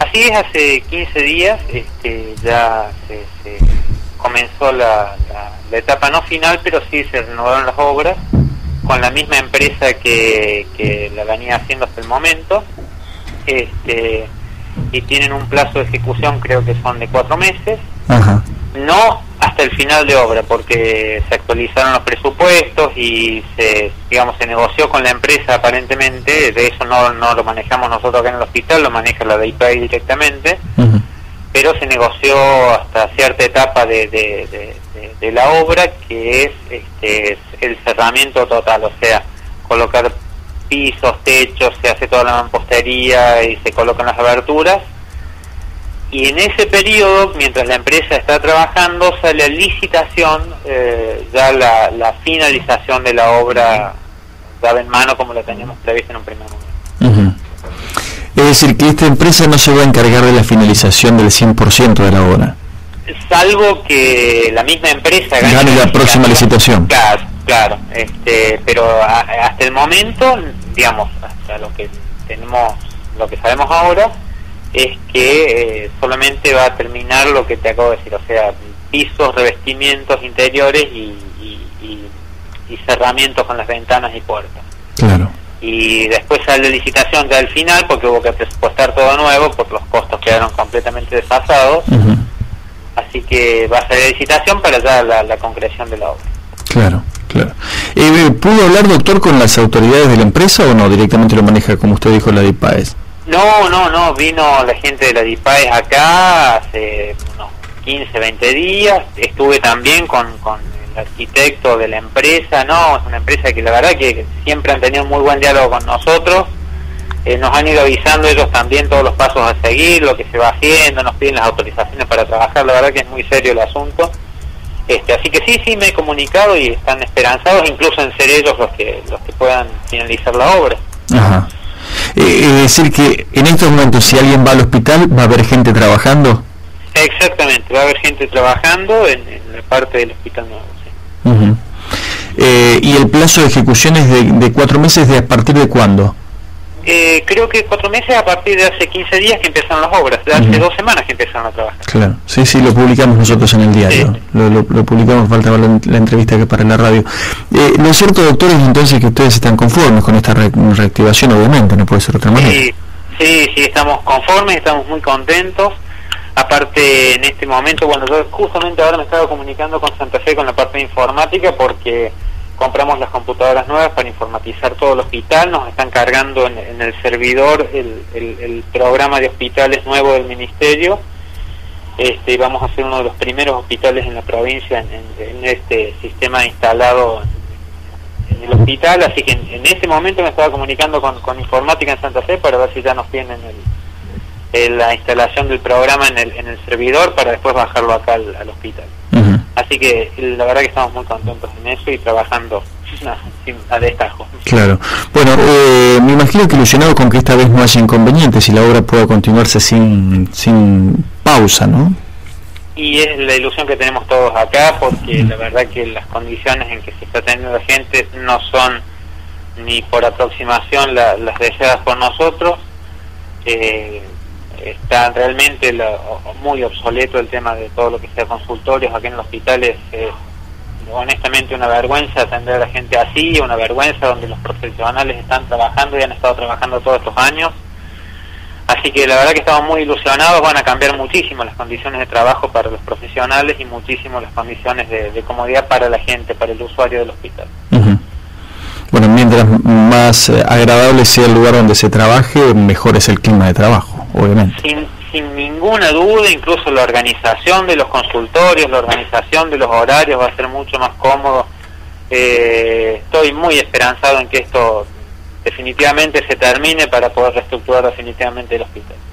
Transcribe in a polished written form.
Así es, hace 15 días ya se comenzó la etapa no final, pero sí se renovaron las obras con la misma empresa que la venía haciendo hasta el momento, y tienen un plazo de ejecución, creo que son de 4 meses. Ajá. No hasta el final de obra, porque se actualizaron los presupuestos y se negoció con la empresa aparentemente. De eso no lo manejamos nosotros acá en el hospital, lo maneja la DIPAE directamente. Uh-huh. Pero se negoció hasta cierta etapa de la obra, que es el cerramiento total, o sea, colocar pisos, techos, se hace toda la mampostería y se colocan las aberturas. Y en ese periodo, mientras la empresa está trabajando, sale a licitación ya la finalización de la obra dada en mano, como la teníamos prevista en un primer momento. Uh-huh. Es decir, que esta empresa no se va a encargar de la finalización del 100% de la obra, salvo que la misma empresa gane la próxima licitación. Claro, pero hasta el momento, digamos, hasta lo que sabemos ahora, es que solamente va a terminar lo que te acabo de decir, o sea, pisos, revestimientos interiores y cerramientos con las ventanas y puertas. Claro. Y después sale la licitación ya al final, porque hubo que presupuestar todo nuevo, porque los costos quedaron completamente desfasados. Uh-huh. Así que va a salir la licitación para ya la concreción de la obra. Claro. ¿Pudo hablar, doctor, con las autoridades de la empresa o no? ¿Directamente lo maneja, como usted dijo, la DIPAES? No, vino la gente de la DIPAES acá hace unos 15, 20 días. Estuve también con el arquitecto de la empresa. No, es una empresa que la verdad que siempre han tenido muy buen diálogo con nosotros. Nos han ido avisando ellos también todos los pasos a seguir, lo que se va haciendo, nos piden las autorizaciones para trabajar. La verdad que es muy serio el asunto. Así que sí, me he comunicado y están esperanzados, incluso en ser ellos los que puedan finalizar la obra. Ajá. Es decir, que en estos momentos, si alguien va al hospital, ¿va a haber gente trabajando? Exactamente, va a haber gente trabajando en la parte del hospital nuevo. Sí. Uh-huh. ¿Y el plazo de ejecución es de 4 meses, ¿de a partir de cuándo? Creo que 4 meses a partir de hace 15 días que empezaron las obras, de hace Uh-huh. 2 semanas que empezaron a trabajar. Claro, sí, lo publicamos nosotros en el diario, Sí. lo publicamos, faltaba la entrevista que para la radio. Lo cierto, doctor, es entonces que ustedes están conformes con esta reactivación, obviamente, no puede ser de otra manera. Sí, estamos conformes, estamos muy contentos. Aparte, en este momento, bueno, yo justamente ahora me estaba comunicando con Santa Fe con la parte de informática, porque compramos las computadoras nuevas para informatizar todo el hospital. Nos están cargando en el servidor el programa de hospitales nuevo del ministerio. Vamos a ser uno de los primeros hospitales en la provincia en este sistema instalado en el hospital. Así que en este momento me estaba comunicando con informática en Santa Fe para ver si ya nos tienen la instalación del programa en el servidor para después bajarlo acá al hospital. Uh-huh. Así que la verdad que estamos muy contentos en eso y trabajando a destajo. Claro. Bueno, me imagino que ilusionado con que esta vez no haya inconvenientes y la obra pueda continuarse sin pausa, ¿no? Y es la ilusión que tenemos todos acá, porque la verdad que las condiciones en que se está teniendo la gente no son ni por aproximación las deseadas por nosotros. Está realmente muy obsoleto el tema de todo lo que sea consultorios aquí en el hospital. Es honestamente una vergüenza atender a la gente así, una vergüenza donde los profesionales están trabajando y han estado trabajando todos estos años. Así que la verdad que estamos muy ilusionados. Van a cambiar muchísimo las condiciones de trabajo para los profesionales y muchísimo las condiciones de comodidad para la gente, para el usuario del hospital. Uh-huh. Bueno, mientras más agradable sea el lugar donde se trabaje, mejor es el clima de trabajo, obviamente. Sin ninguna duda, incluso la organización de los consultorios, la organización de los horarios va a ser mucho más cómodo. Estoy muy esperanzado en que esto definitivamente se termine para poder reestructurar definitivamente el hospital.